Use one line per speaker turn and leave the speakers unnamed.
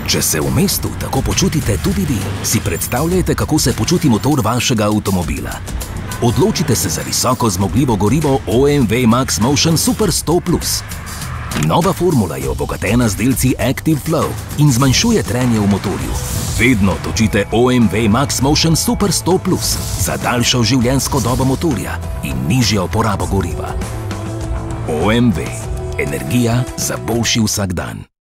Če se v mestu tako počutite tudi vi, si predstavljajte, kako se počuti motor vašega avtomobila. Odločite se za visoko zmogljivo gorivo OMV Max Motion Super 100+. Nova formula je obogatena z delci Active Flow in zmanjšuje trenje v motorju. Vedno točite OMV Max Motion Super 100+, za daljšo življenjsko dobo motorja in nižjo porabo goriva. OMV. Energija za boljši vsakdan.